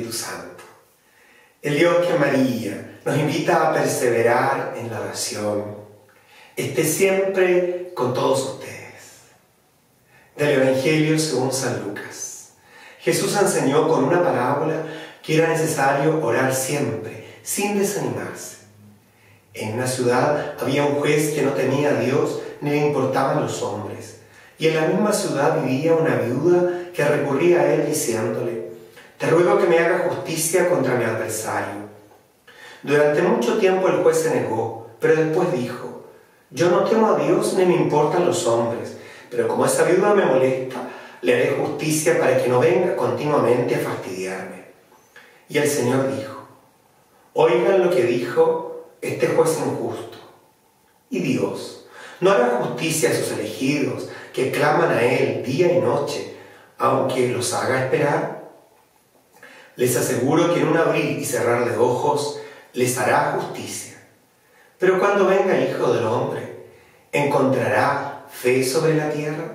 Espíritu Santo. El Dios que María nos invita a perseverar en la oración, esté siempre con todos ustedes. Del Evangelio según San Lucas. Jesús enseñó con una parábola que era necesario orar siempre, sin desanimarse. En una ciudad había un juez que no temía a Dios ni le importaban los hombres. Y en la misma ciudad vivía una viuda que recurría a él diciéndole: «Te ruego que me haga justicia contra mi adversario». Durante mucho tiempo el juez se negó, pero después dijo: «Yo no temo a Dios ni me importan los hombres, pero como esa viuda me molesta, le haré justicia para que no venga continuamente a fastidiarme». Y el Señor dijo: «Oigan lo que dijo este juez injusto. Y Dios no hará justicia a sus elegidos que claman a Él día y noche, aunque los haga esperar. Les aseguro que en un abrir y cerrar de ojos les hará justicia. Pero cuando venga el Hijo del Hombre, ¿encontrará fe sobre la tierra?».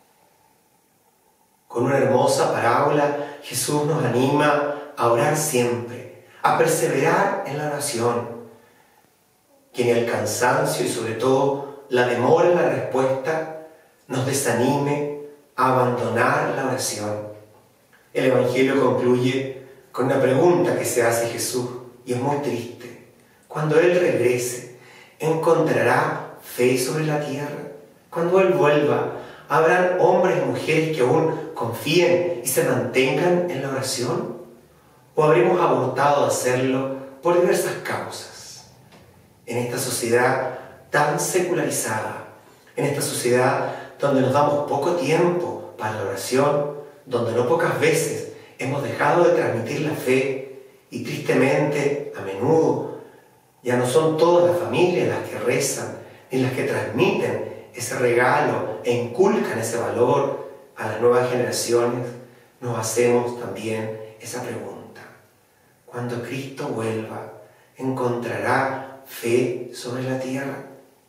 Con una hermosa parábola, Jesús nos anima a orar siempre, a perseverar en la oración. Que ni el cansancio y sobre todo la demora en la respuesta nos desanime a abandonar la oración. El Evangelio concluye con una pregunta que se hace Jesús, y es muy triste. Cuando Él regrese, ¿encontrará fe sobre la tierra? Cuando Él vuelva, ¿habrán hombres y mujeres que aún confíen y se mantengan en la oración? ¿O habremos abortado hacerlo por diversas causas? En esta sociedad tan secularizada, en esta sociedad donde nos damos poco tiempo para la oración, donde no pocas veces hemos dejado de transmitir la fe y tristemente, a menudo, ya no son todas las familias las que rezan ni las que transmiten ese regalo e inculcan ese valor a las nuevas generaciones, nos hacemos también esa pregunta: cuando Cristo vuelva, ¿encontrará fe sobre la tierra?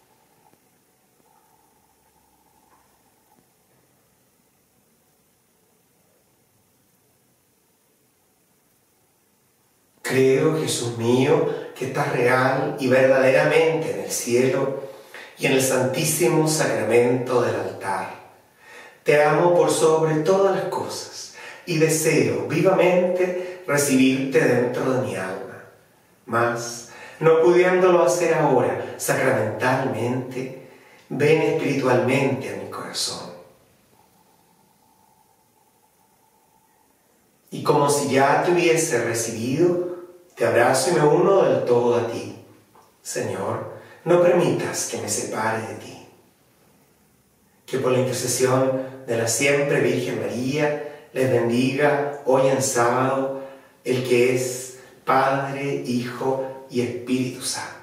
Creo, Jesús mío, que estás real y verdaderamente en el cielo y en el santísimo sacramento del altar. Te amo por sobre todas las cosas y deseo vivamente recibirte dentro de mi alma. Mas, no pudiéndolo hacer ahora sacramentalmente, ven espiritualmente a mi corazón. Y como si ya te hubiese recibido, te abrazo y me uno del todo a ti. Señor, no permitas que me separe de ti. Que por la intercesión de la siempre Virgen María les bendiga hoy en sábado el que es Padre, Hijo y Espíritu Santo.